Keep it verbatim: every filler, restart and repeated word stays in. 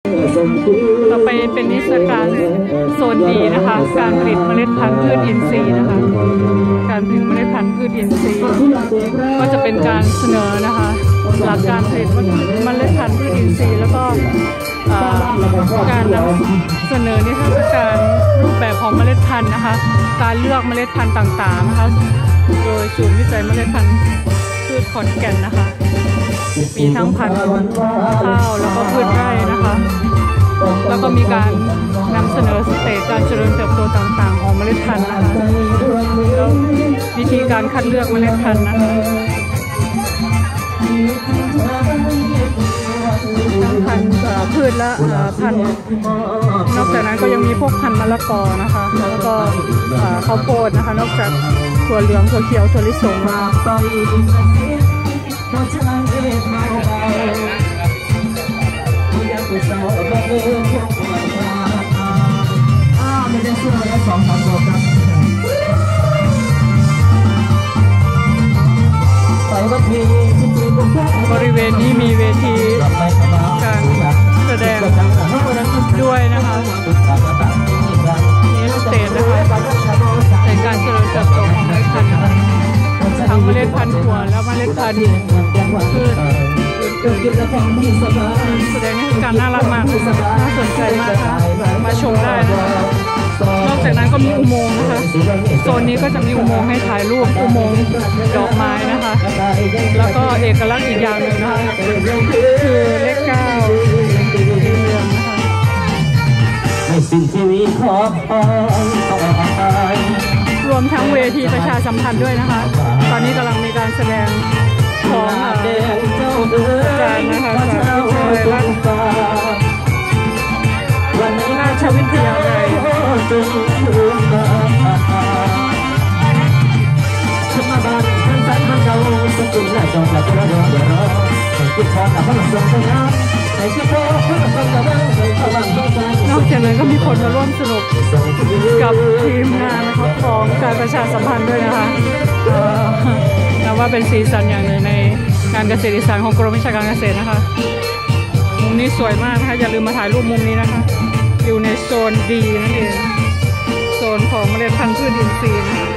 ต่อไปเป็นนิทรรศการโซนดีนะคะการผลิตเมล็ดพันธุ์พืชอินทรีย์นะคะการผลิตเมล็ดพันธุ์พืชอินทรีย์ก็จะเป็นการเสนอนะคะหลักการผลิตเมล็ดพันธุ์พืชอินทรีย์แล้วก็การนำเสนอนิทรรศการรูปแบบของเมล็ดพันธุ์นะคะการเลือกเมล็ดพันธุ์ต่างๆนะคะโดยศูนย์วิจัยเมล็ดพันธุ์พืชขอนแก่นนะคะมีทั้งพันธุ์ข้าวแล้วก็พืชไร่นะคะแล้วก็มีการนำเสนอสเตจการเจริญเติบโตต่างๆของเมล็ดพันธุ์นะคะแล้ววิธีการคัดเลือกเมล็ดพันธุ์นะคะทั้งพันธุ์พืชและพันธุ์นอกจากนั้นก็ยังมีพวกพันธุ์มะละกอนะคะแล้วก็ข้าวโพดนะคะนอกจากถั่วเหลืองถั่วเขียวถั่วลิสงบริเวณนี้มีเวทีการแสดงด้วยนะคะนี่สเตจนะคะในการเจริญเติบโตของเมล็ดพันธุ์ทั้งเมล็ดพันธุ์ถั่วและเมล็ดพันธุ์พืชแสดงนิทรรศการน่ารักมากน่าสนใจมากค่ะมาชมได้นะคะนอกจากนั้นก็มีอุโมงค์นะคะโซนนี้ก็จะมีอุโมงค์ให้ถ่ายรูปอุโมงค์ดอกไม้นะคะแล้วก็เอกลักษณ์อีกอย่างหนึ่งนะคะคือเลขเก้าสีเหลืองนะคะรวมทั้งเวทีประชาสัมพันธ์ด้วยนะคะตอนนี้กำลังมีการแสดงของอาจารย์นะคะจากวิทยาลัยราชวิทยาลัยนอกจากนั้นก็มีคนมาร่วมสนุกกับทีมงานนะคะของการประชาสัมพันธ์ด้วยนะคะนับว่าเป็นสีสันอย่างหนึ่งในงานเกษตรอีสานของกรมวิชาการเกษตรนะคะมุมนี้สวยมากนะคะอย่าลืมมาถ่ายรูปมุมนี้นะคะอยู่ในโซนดีนั่นเองโซนของเมล็ดพันธุ์พืชอินทรีย์นะคะ